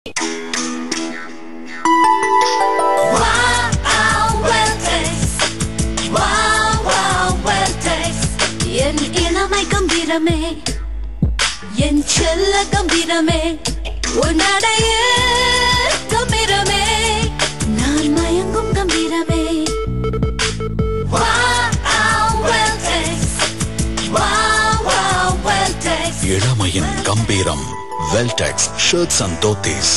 கம்பீரமே என் செல்ல கம்பீரமே உன்னடைய கம்பீரமே நான் மயங்கும் கம்பீரமே இளமையின் கம்பீரம் வெல்டெக்ஸ் ஷர்ட்ஸ் அண்ட் தோத்தீஸ்.